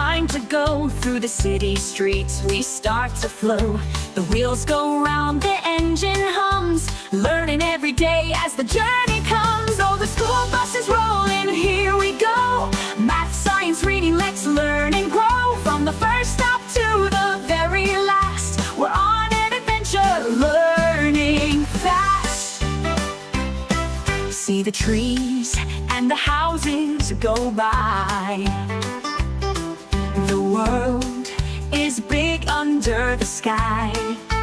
time to go. Through the city streets we start to flow. The wheels go round, the engine hums, learning every day as the journey comes. Oh, the school bus is rolling, here we go. Math, science, reading, let's learn and grow. From the first stop to the very last, we're on an adventure, learning fast. See the trees and the houses go by. The world is big under the sky.